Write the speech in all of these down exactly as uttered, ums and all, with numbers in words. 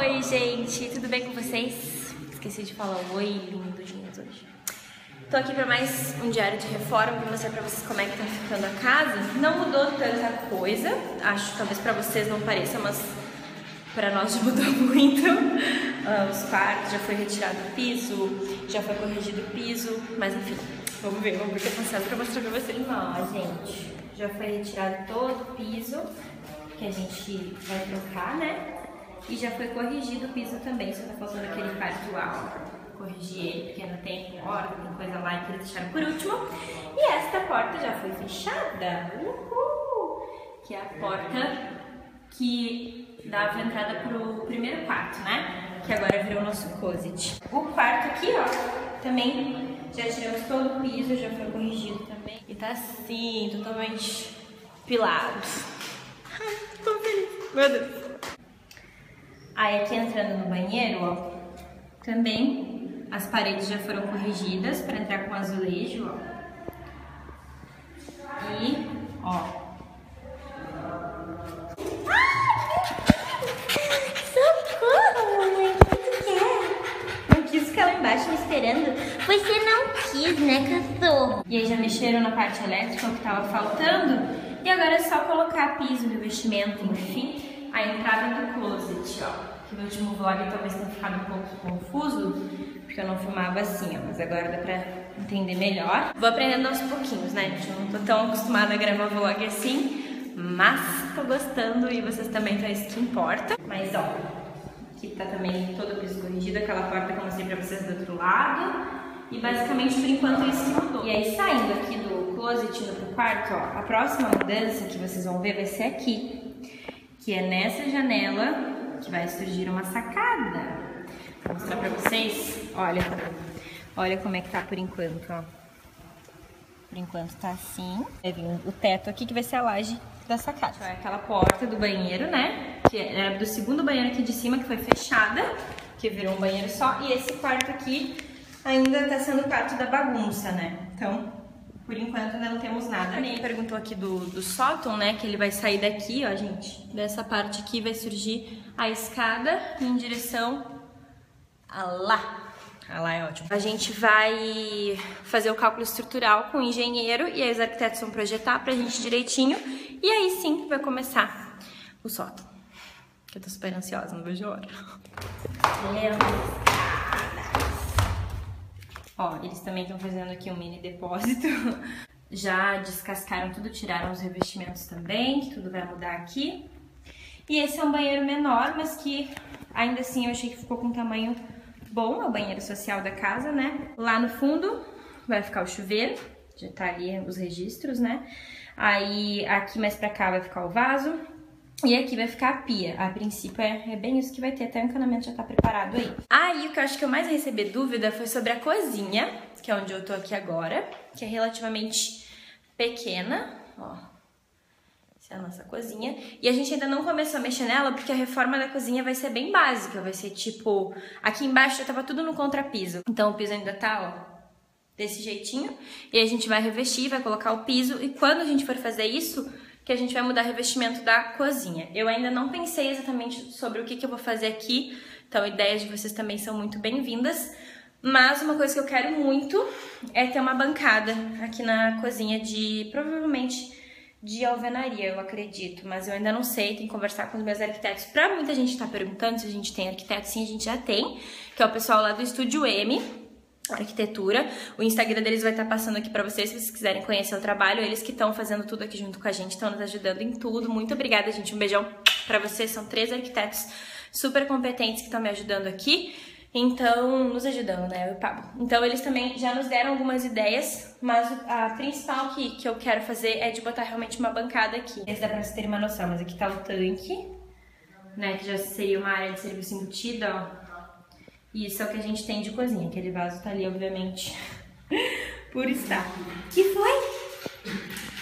Oi, gente, tudo bem com vocês? Esqueci de falar oi, lindinhas hoje. Tô aqui pra mais um diário de reforma pra mostrar pra vocês como é que tá ficando a casa. Não mudou tanta coisa, acho que talvez pra vocês não pareça, mas pra nós já mudou muito. Uh, os quartos, já foi retirado o piso, já foi corrigido o piso, mas enfim, vamos ver, vamos ver o que eu tô passando pra mostrar pra vocês. Ó, gente, já foi retirado todo o piso que a gente vai trocar, né? E já foi corrigido o piso também, só tá faltando aquele quarto alto. Corrigir ele, porque ainda tem hora, tem coisa lá que eles deixaram por último. E esta porta já foi fechada. Uhul! Que é a porta que dava entrada pro primeiro quarto, né? Que agora virou o nosso closet. O quarto aqui, ó, também já tiramos todo o piso, já foi corrigido também. E tá assim, totalmente pilado. Ai, tô feliz. Meu Deus. Aí aqui entrando no banheiro, ó, também as paredes já foram corrigidas para entrar com azulejo, ó. E, ó. Socorro, mamãe, o que tu quer? Não quis ficar lá embaixo me esperando? Você não quis, né, cachorro? E aí já mexeram na parte elétrica, o que tava faltando. E agora é só colocar piso, revestimento, enfim. A entrada do closet, ó, que no último vlog talvez tenha ficado um pouco confuso, porque eu não filmava assim, ó, mas agora dá pra entender melhor. Vou aprendendo aos pouquinhos, né, gente? Eu não tô tão acostumada a gravar vlog assim, mas tô gostando e vocês também, então é isso que importa. Mas, ó, aqui tá também todo o piso corrigido, aquela porta que eu mostrei pra vocês do outro lado. E basicamente, por enquanto, isso mudou. E aí, saindo aqui do closet indo pro quarto, ó, a próxima mudança que vocês vão ver vai ser aqui. Que é nessa janela que vai surgir uma sacada. Vou mostrar pra vocês. Olha, olha como é que tá por enquanto, ó. Por enquanto tá assim. Vai vir o teto aqui que vai ser a laje da sacada. É aquela porta do banheiro, né? Que é do segundo banheiro aqui de cima que foi fechada, que virou um banheiro só. E esse quarto aqui ainda tá sendo o quarto da bagunça, né? Então, por enquanto ainda não temos nada. A Ney perguntou aqui do, do sótão, né? Que ele vai sair daqui, ó, gente. Dessa parte aqui vai surgir a escada em direção a lá. A lá é ótimo. A gente vai fazer o cálculo estrutural com o engenheiro e aí os arquitetos vão projetar pra gente direitinho. E aí sim vai começar o sótão. Que eu tô super ansiosa, não vejo a hora. Ó, eles também estão fazendo aqui um mini depósito. Já descascaram tudo, tiraram os revestimentos também, que tudo vai mudar aqui. E esse é um banheiro menor, mas que ainda assim eu achei que ficou com um tamanho bom. É o banheiro social da casa, né? Lá no fundo vai ficar o chuveiro, já tá ali os registros, né? Aí aqui mais pra cá vai ficar o vaso. E aqui vai ficar a pia. A princípio é, é bem isso que vai ter, até o encanamento já tá preparado aí. Aí o que eu acho que eu mais recebi dúvida foi sobre a cozinha, que é onde eu tô aqui agora, que é relativamente pequena, ó. Essa é a nossa cozinha. E a gente ainda não começou a mexer nela porque a reforma da cozinha vai ser bem básica, vai ser tipo... Aqui embaixo já tava tudo no contrapiso, então o piso ainda tá, ó, desse jeitinho. E a gente vai revestir, vai colocar o piso e quando a gente for fazer isso... que a gente vai mudar o revestimento da cozinha. Eu ainda não pensei exatamente sobre o que, que eu vou fazer aqui, então ideias de vocês também são muito bem-vindas, mas uma coisa que eu quero muito é ter uma bancada aqui na cozinha de, provavelmente, de alvenaria, eu acredito, mas eu ainda não sei, tem que conversar com os meus arquitetos. Pra muita gente tá perguntando se a gente tem arquiteto, sim, a gente já tem, que é o pessoal lá do Estúdio M, Arquitetura. O Instagram deles vai estar passando aqui pra vocês, se vocês quiserem conhecer o trabalho. Eles que estão fazendo tudo aqui junto com a gente, estão nos ajudando em tudo. Muito obrigada, gente. Um beijão pra vocês. São três arquitetos super competentes que estão me ajudando aqui. Então, nos ajudando, né? Eu e o Pablo. Então, eles também já nos deram algumas ideias, mas a principal que, que eu quero fazer é de botar realmente uma bancada aqui. Esse dá pra vocês terem uma noção, mas aqui tá o tanque, né? Que já seria uma área de serviço embutida, ó. E isso é o que a gente tem de cozinha. Aquele vaso tá ali, obviamente, por estar. Que foi?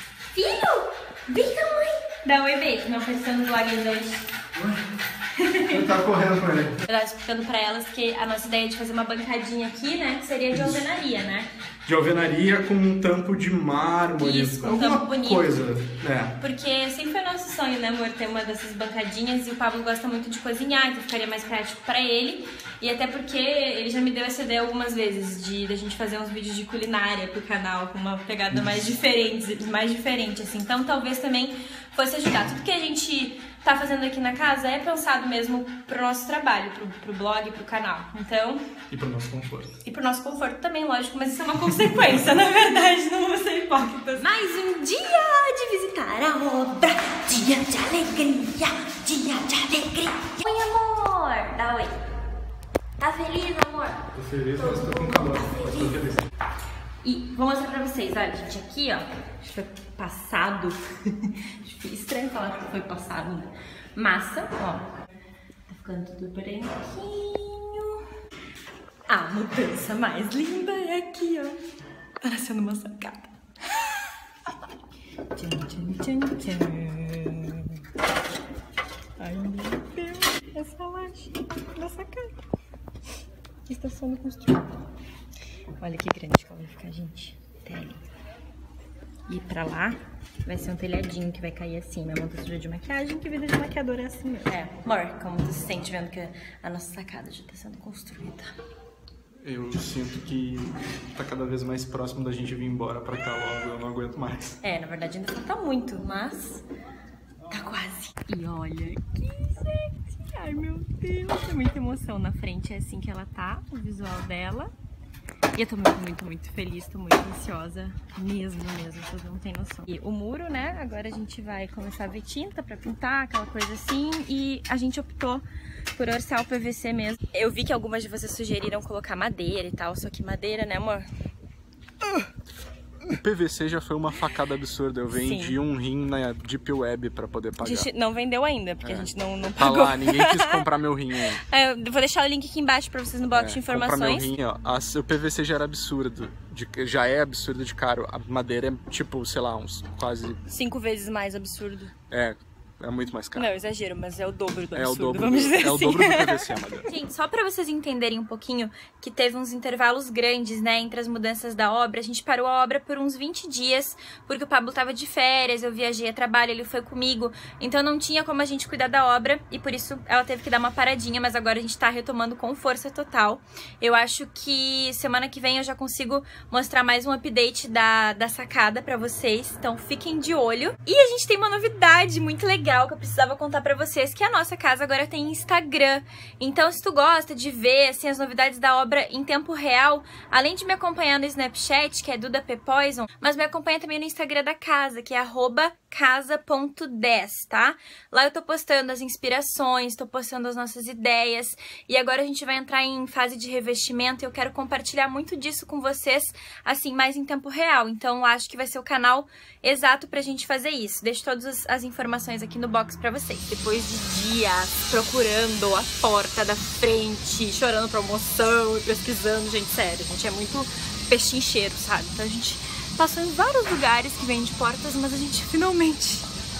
Filho! Vem cá, mãe! Dá um oi, beijo. Não precisamos vlog hoje. Eu tava correndo com ele. Eu tava explicando pra elas que a nossa ideia de fazer uma bancadinha aqui, né, seria de alvenaria, né? De alvenaria com um tampo de mármore. Isso, com um alguma tampo bonito. coisa, né? Porque sempre foi nosso sonho, né, amor, ter uma dessas bancadinhas, e o Pablo gosta muito de cozinhar, então ficaria mais prático pra ele. E até porque ele já me deu essa ideia algumas vezes, de da gente fazer uns vídeos de culinária pro canal, com uma pegada mais diferente, mais diferente, assim. Então talvez também fosse ajudar. Tudo que a gente tá fazendo aqui na casa é pensado mesmo pro nosso trabalho, pro, pro blog, pro canal. Então... E pro nosso conforto. E pro nosso conforto também, lógico, mas isso é uma consequência, na verdade, não vou ser hipócrita. Mais um dia de visitar a obra, dia de alegria, dia de alegria. Oi, amor! Dá oi. Tá feliz, amor? Tô feliz, mas tô com calor. Mas tô feliz. E vou mostrar pra vocês, olha, gente, aqui, ó, foi passado, estranho falar que foi passado, né? Massa, ó, tá ficando tudo branquinho. A mudança mais linda é aqui, ó, tá nascendo uma sacada. Tchan, tchan, tchan, tchan. Ai, meu Deus, essa laje da sacada que está sendo construída. Olha que grande que ela vai ficar, gente. Até ali. E pra lá vai ser um telhadinho que vai cair assim. Minha mão tá suja de maquiagem, que vida de maquiadora é assim mesmo. É, amor, como tu se sente vendo que a nossa sacada já tá sendo construída? Eu sinto que tá cada vez mais próximo da gente vir embora pra cá logo, eu não aguento mais. É, na verdade ainda falta muito, mas tá quase. E olha que sexy! Ai, meu Deus! Tem muita emoção na frente, é assim que ela tá, o visual dela. E eu tô muito, muito, muito feliz, tô muito ansiosa, mesmo, mesmo, vocês não tem noção. E o muro, né, agora a gente vai começar a ver tinta pra pintar, aquela coisa assim, e a gente optou por orçar o P V C mesmo. Eu vi que algumas de vocês sugeriram colocar madeira e tal, só que madeira, né, amor? O P V C já foi uma facada absurda. Eu vendi Sim. um rim na Deep Web pra poder pagar. A gente não vendeu ainda, porque é. a gente não, não Tá pagou. lá, ninguém quis comprar meu rim ainda. É, eu vou deixar o link aqui embaixo pra vocês no box É, de informações. Comprar meu rim, ó. A, o P V C já era absurdo. De, já é absurdo de caro. A madeira é tipo, sei lá, uns quase... Cinco vezes mais absurdo. É... É muito mais caro. Não, exagero, mas é o dobro do absurdo, é o dobro, vamos dizer é assim. o dobro do P V C, Amadeu. Gente, só pra vocês entenderem um pouquinho que teve uns intervalos grandes, né, entre as mudanças da obra. A gente parou a obra por uns vinte dias, porque o Pablo tava de férias, eu viajei a trabalho, ele foi comigo. Então não tinha como a gente cuidar da obra e por isso ela teve que dar uma paradinha, mas agora a gente tá retomando com força total. Eu acho que semana que vem eu já consigo mostrar mais um update da, da sacada pra vocês, então fiquem de olho. E a gente tem uma novidade muito legal que eu precisava contar pra vocês, que a nossa casa agora tem Instagram. Então se tu gosta de ver assim, as novidades da obra em tempo real, além de me acompanhar no Snapchat, que é Duda P Poison, mas me acompanha também no Instagram da casa, que é arroba casa ponto dez, tá? Lá eu tô postando as inspirações, tô postando as nossas ideias, e agora a gente vai entrar em fase de revestimento e eu quero compartilhar muito disso com vocês, assim, mais em tempo real. Então acho que vai ser o canal exato pra gente fazer isso. Deixo todas as informações aqui no box pra vocês. Depois de dias procurando a porta da frente, chorando promoção e pesquisando, gente, sério, a gente é muito pechincheiro, sabe? Então a gente passou em vários lugares que vende portas, mas a gente finalmente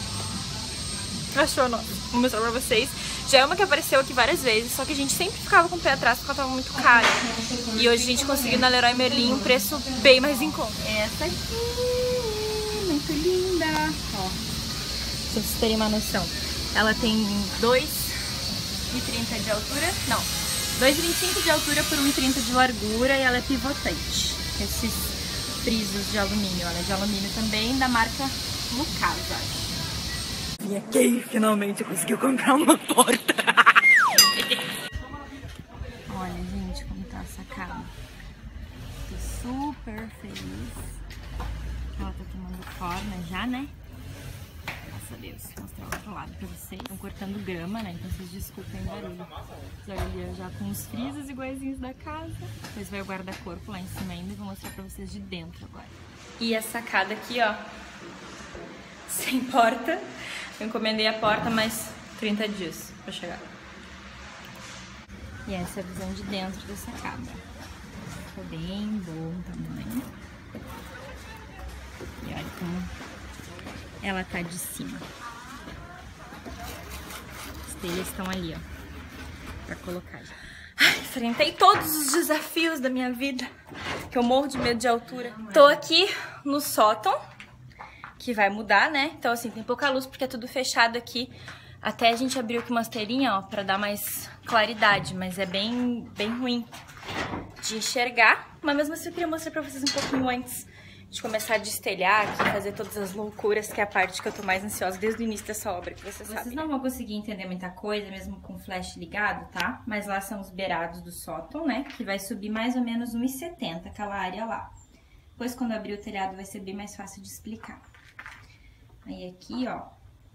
achou a nossa. Vou mostrar pra vocês. Já é uma que apareceu aqui várias vezes, só que a gente sempre ficava com o pé atrás porque ela tava muito cara. E hoje a gente conseguiu na Leroy Merlin um preço bem mais em conta. Essa aqui, muito linda. Ó, pra vocês terem uma noção. Ela tem dois e trinta de altura, não, dois e vinte e cinco de altura por um e trinta de largura, e ela é pivotante. Esses frisos de alumínio, ela é de alumínio também, da marca Lucas, acho. E aqui, finalmente, conseguiu comprar uma porta. Olha, gente, como tá a sacada. Tô super feliz. Ela tá tomando forma já, né? Graças a Deus. Vou mostrar o outro lado pra vocês. Estão cortando grama, né? Então vocês desculpem o barulho. Olha, já com os frisos iguaizinhos da casa. Depois vai o guarda-corpo lá em cima ainda e vou mostrar pra vocês de dentro agora. E a sacada aqui, ó, sem porta. Eu encomendei a porta, mais trinta dias pra chegar. E essa é a visão de dentro da sacada. Ficou bem bom também. E olha como ela tá de cima. As telhas estão ali, ó. pra colocar já. Ai, enfrentei todos os desafios da minha vida, que eu morro de medo de altura. Tô aqui no sótão, que vai mudar, né? Então, assim, tem pouca luz porque é tudo fechado aqui. Até a gente abriu aqui uma esteirinha, ó, pra dar mais claridade, mas é bem, bem ruim de enxergar. Mas mesmo assim eu queria mostrar pra vocês um pouquinho antes de começar a destelhar aqui, fazer todas as loucuras, que é a parte que eu tô mais ansiosa desde o início dessa obra, que vocês sabem. Vocês não vão conseguir entender muita coisa, mesmo com o flash ligado, tá? Mas lá são os beirados do sótão, né? Que vai subir mais ou menos um e setenta, aquela área lá. Depois, quando abrir o telhado, vai ser bem mais fácil de explicar. Aí aqui, ó.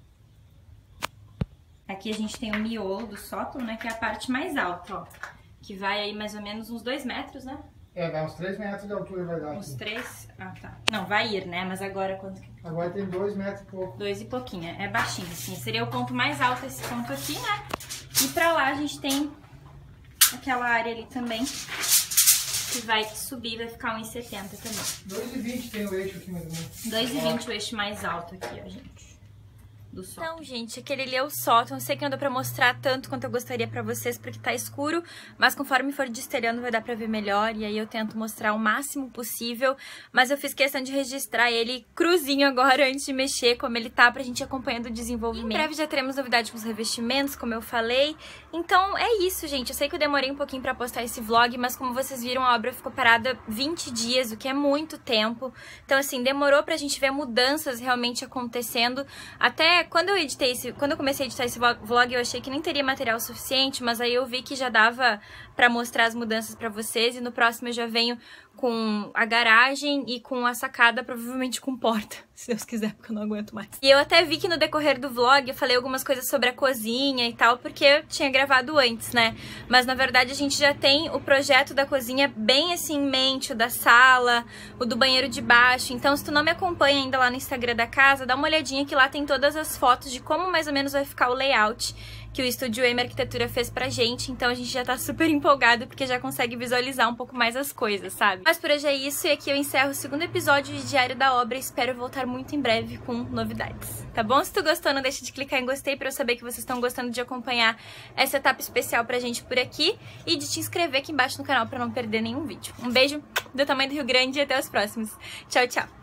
Aqui a gente tem o miolo do sótão, né? Que é a parte mais alta, ó. Que vai aí mais ou menos uns dois metros, né? É, vai uns três metros de altura vai dar. Uns aqui. três? Ah, tá. Não, vai ir, né? Mas agora quanto que... Agora tem dois metros e pouco. Dois e pouquinho. É baixinho, assim. Seria o ponto mais alto esse ponto aqui, né? E pra lá a gente tem aquela área ali também, que vai subir, vai ficar um e setenta também. dois e vinte tem o eixo aqui mais ou menos. dois e vinte o eixo mais alto aqui, ó, gente. Do sótão. Então, gente, aquele ali é o sótão. Eu sei que não dá pra mostrar tanto quanto eu gostaria pra vocês, porque tá escuro, mas conforme for destelhando vai dar pra ver melhor, e aí eu tento mostrar o máximo possível, mas eu fiz questão de registrar ele cruzinho agora, antes de mexer, como ele tá, pra gente ir acompanhando o desenvolvimento. Em breve já teremos novidade com os revestimentos, como eu falei. Então, é isso, gente. Eu sei que eu demorei um pouquinho pra postar esse vlog, mas como vocês viram, a obra ficou parada vinte dias, o que é muito tempo. Então, assim, demorou pra gente ver mudanças realmente acontecendo. Até quando eu editei esse, quando eu comecei a editar esse vlog, eu achei que nem teria material suficiente, mas aí eu vi que já dava pra mostrar as mudanças pra vocês, e no próximo eu já venho com a garagem e com a sacada, provavelmente com porta, se Deus quiser, porque eu não aguento mais. E eu até vi que no decorrer do vlog eu falei algumas coisas sobre a cozinha e tal, porque eu tinha gravado antes, né? Mas na verdade a gente já tem o projeto da cozinha bem assim em mente, o da sala, o do banheiro de baixo. Então, se tu não me acompanha ainda lá no Instagram da casa, dá uma olhadinha que lá tem todas as fotos de como mais ou menos vai ficar o layout que o Estúdio Amy Arquitetura fez pra gente. Então a gente já tá super empolgado, porque já consegue visualizar um pouco mais as coisas, sabe? Mas por hoje é isso, e aqui eu encerro o segundo episódio de Diário da Obra. Espero voltar muito em breve com novidades, tá bom? Se tu gostou, não deixa de clicar em gostei pra eu saber que vocês estão gostando de acompanhar essa etapa especial pra gente por aqui, e de te inscrever aqui embaixo no canal pra não perder nenhum vídeo. Um beijo do tamanho do Rio Grande e até os próximos. Tchau, tchau!